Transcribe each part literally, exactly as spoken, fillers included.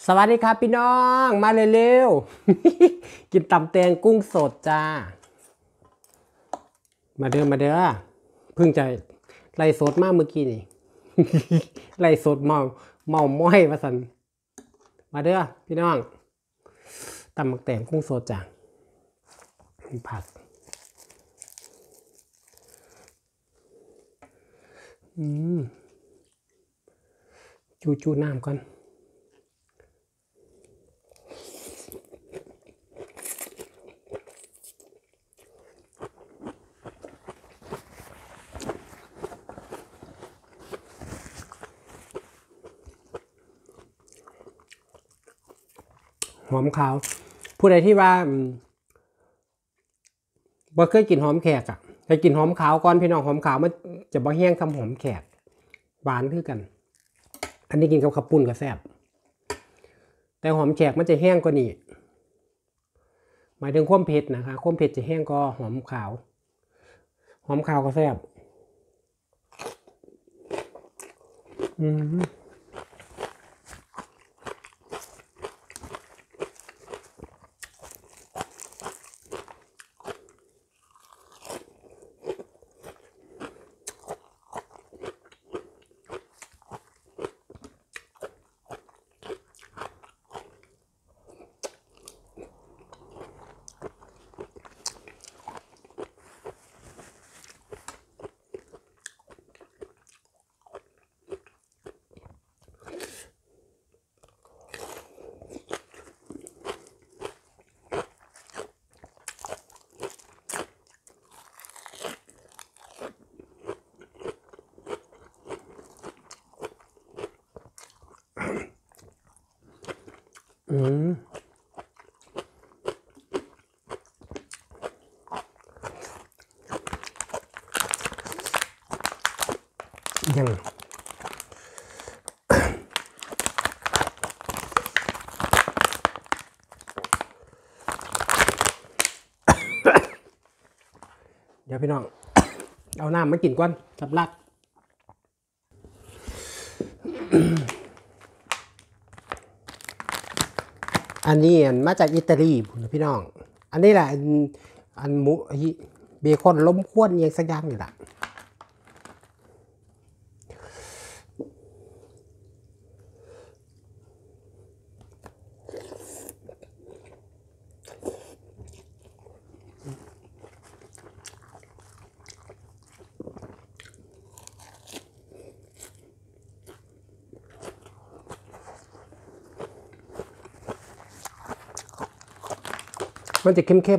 สวัสดีครับพี่น้องมาเร็วๆ กินตำแตงกุ้งสดจ้ามาเด้อมาเด้อเพิ่งจะไล่สดมากเมื่อกี้นี่ ไล่สดเมาเมาม้อยมาสันมาเด้อพี่น้องตำแตงกุ้งสดจ้าผักอืมจูจูน้ำก่อนหอมขาวผู้ใดที่ว่าบ่เคยกินหอมแขกอ่ะเคยกินหอมขาวก่อนพี่น้องหอมขาวมันจะบ่แห้งคำหอมแขกหวานคือกันอันนี้กินกับข้าวปุ้นก็แซ่บแต่หอมแขกมันจะแห้งกว่านี้หมายถึงความเผ็ดนะคะความเผ็ดจะแห้งกว่าหอมขาวหอมขาวก็แซ่บอืมอืมยังเดี๋ยวพี่น้อง เอาน้ำมากินก่อนสำลักอันนี้มาจากอิตาลีพี่น้องอันนี้แหละอันหมูเบคอนล้มควนยังสักอย่างนี่แหละมันจะเข้มเข้ม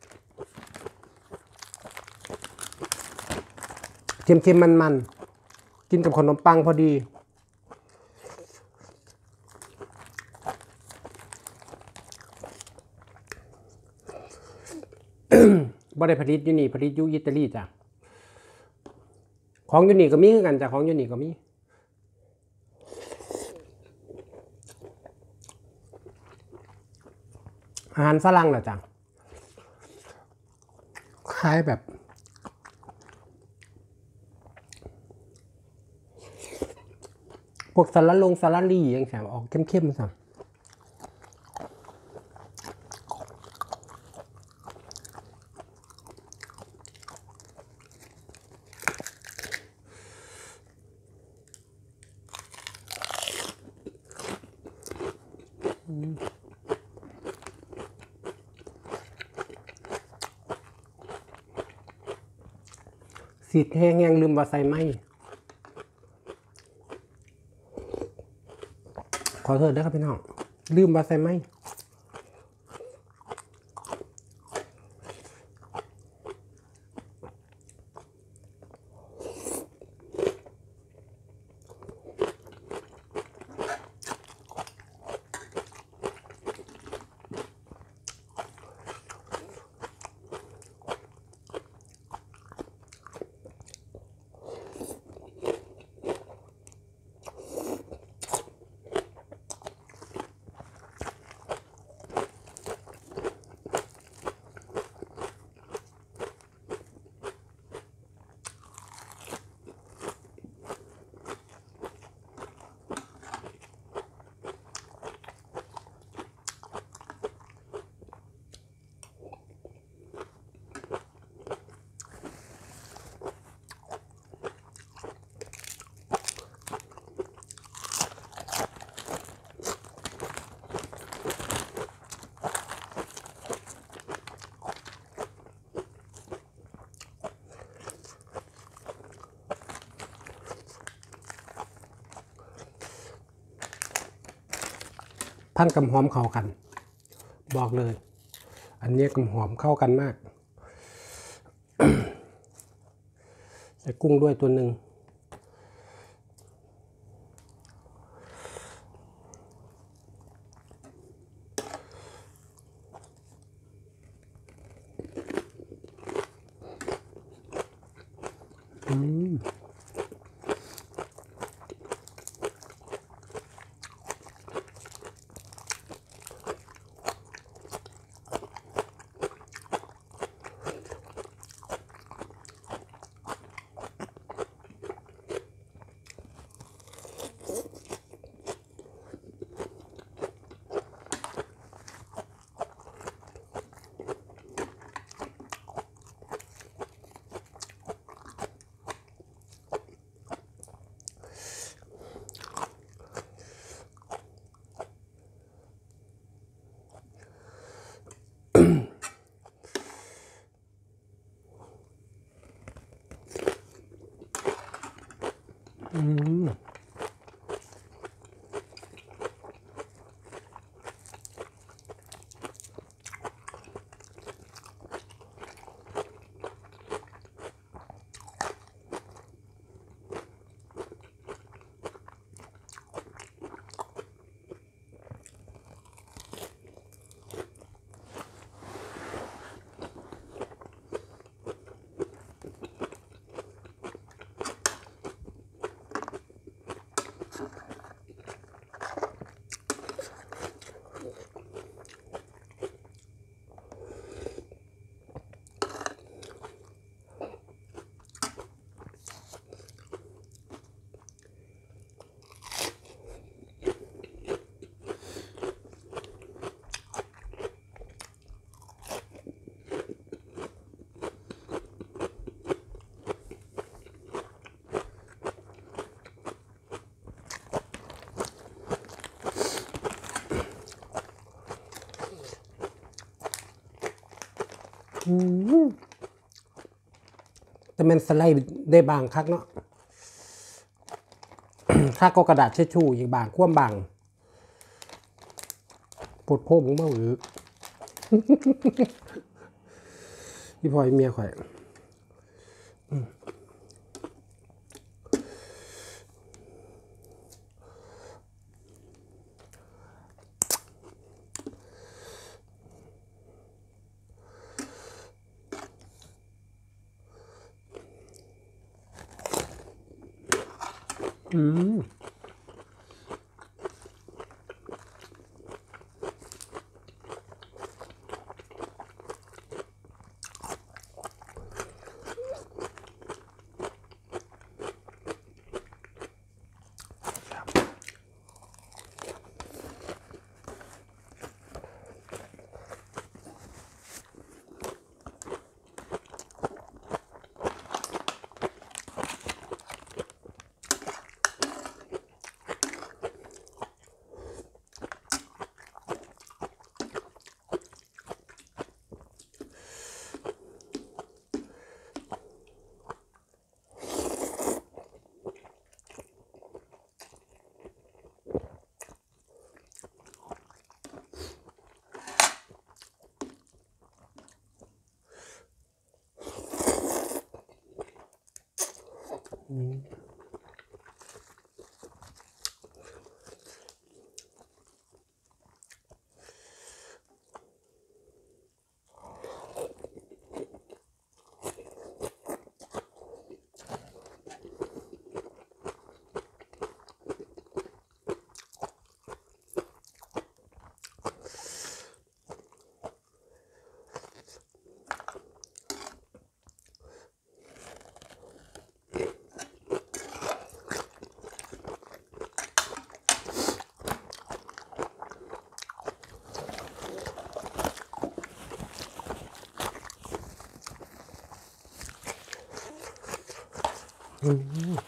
เค็มเค็มมันมันกินกับขนมปังพอดีบ่ได้ผลิตอยู่นี่ผลิตอยู่อิตาลีจ้ะของอยู่นี่ก็มีคือกันจ้ะของอยู่นี่ก็มีอาหารฝรั่งเหรอจ้ะคล้ายแบบพวกสลัดลงสลัดลี่ยังแข็งออกเข้มๆสั่งสีแห้งยังลืมว่าใส่ไหมขอโทษด้วยครับพี่น้องลืมว่าใส่ไหมพันกับหอมเข้ากันบอกเลยอันนี้กับหอมเข้ากันมาก ใส่กุ้งด้วยตัวหนึ่งอืมอืมแต่มันสไลด์ได้บางคักเนาะ ค่าก็กระดาษเช็ดชู่อีกบางคว่ำบางปวดโพ่งเมื่อหรือ พี่พลอยเมียข่อยอืมอืมอืม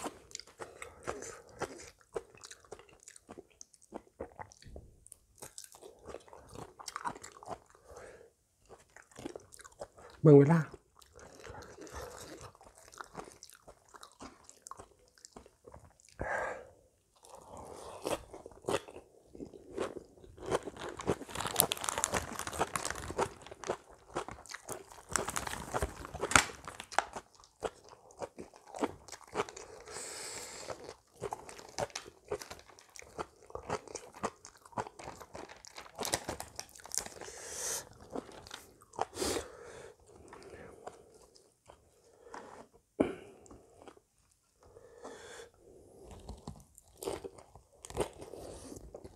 เบิ่งเวลา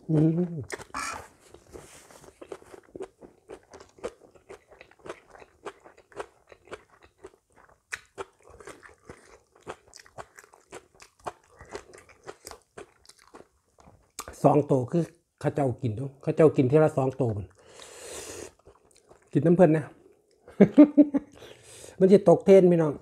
อืมสองโตคือข้าเจ้ากินด้วยข้าเจ้ากินทีละสองโตมันกินน้ำเพิ่นนะ มันจะตกเทรนพี่น้อง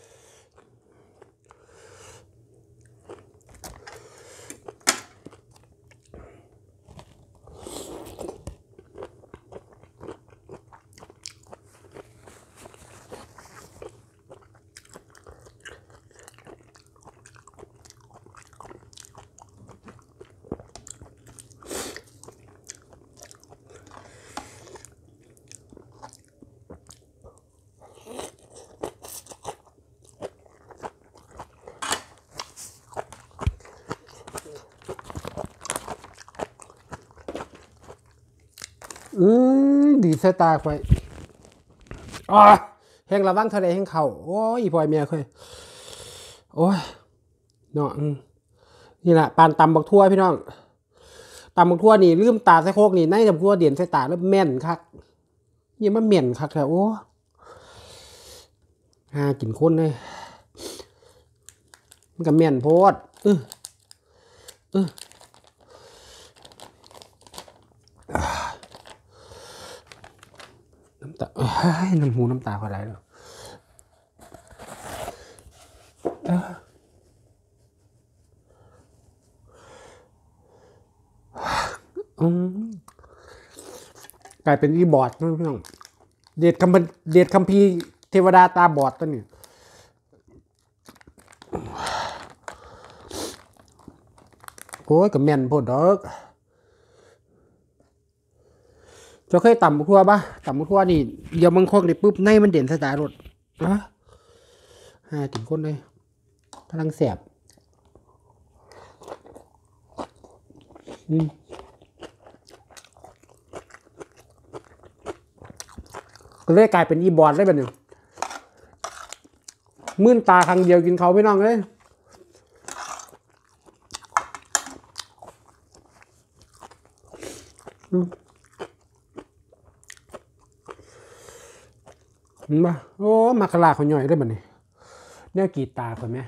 อืมดีสตาร์ไปอ๋อแห้งระวังทะเลแห้งเข่าโอ้ยพอยเมียเคยโอ้ยเนาะนี่แหละปานตำบักทั่วพี่น้องตำบักทั่วนี่ลืมตาใส่โคกนี่ในตำบักทั่วเด่นใส่ตาแล้วแม่นคักยังมันเหม็นคักแถวโอ้หากินคนเลยมันก็แม่นโพดเออเออน้ำตาน้ำหูน้ำตาพอได้แล้วอืมกลายเป็นอีบอดนะพี่น้องเดชคำเดชคัมภีร์เทวดาตาบอดตัวนี้โอ้ยกับแม่นโพดดอกจะเคยต่ำบุทั่วปะต่ำบุทั่วนี่เดี๋ยวมังคกนี่ปุ๊บในมันเด่นสตาร์รถนะหาถึงคนเลยกำลังแสบอืมก็เลยกลายเป็นอีบอดได้แบบนึงมื่นตาครั้งเดียวกินเขาไม่น้องเลยเห็นปะโอ้มาคลาเขาหน่อยได้แบบนี้เนี่ยกีตาคนไหม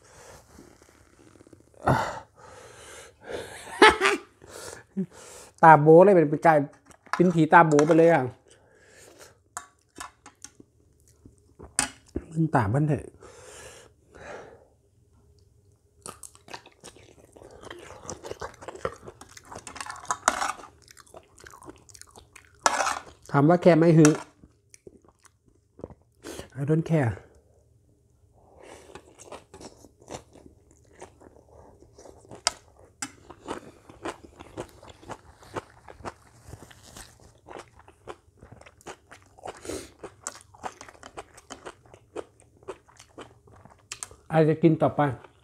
ตาโบเลยเป็นกลายเป็นผีตาโบไปเลยอ่ะมันตาบ้านเถอะถามว่าแค่ไม่หือ I don't care อาจจะกินต่อไป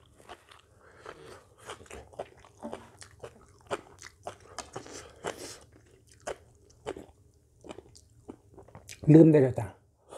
ลืมได้เลยจ้ะ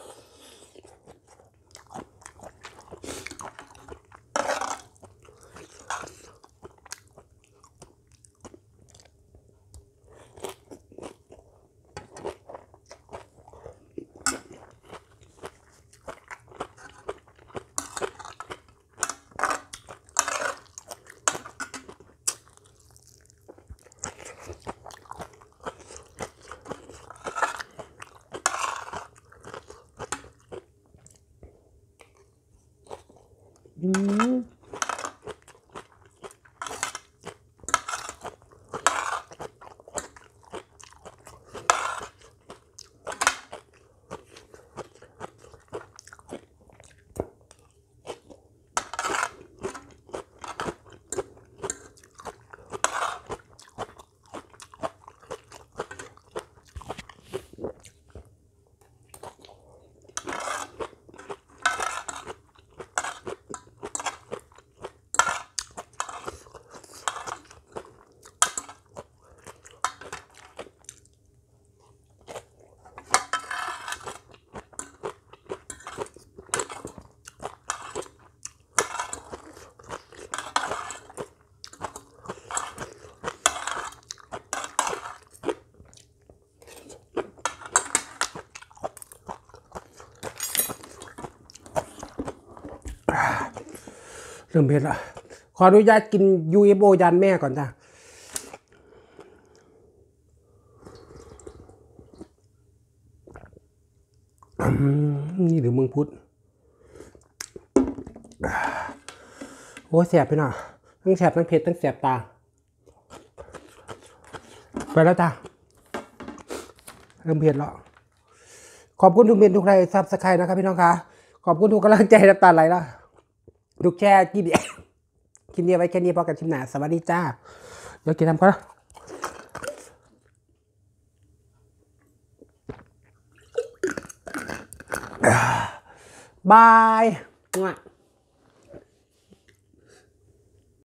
อืมริ่มเผ็ดละขออนุญาตกิน ยู เอฟ โอ ยันแม่ก่อนจ้ะนี่หรือมึงพุทธโอ้แสบไปหน่อยทั้งแสบทั้งเผ็ดทั้งแสบตาไปแล้วจ้ะเริ่มเผ็ดแล้วขอบคุณทุกเมนทุกใครซับสไครต์นะครับพี่น้องคะขอบคุณทุกกำลังใจน้ำตาไหลแล้วทุกแชร์กินเดียวกินเดียวไว้แค่นี้พอกันชิมหนาสวัสดีจ้าเดี๋ยวกินทำก่อนนะบาย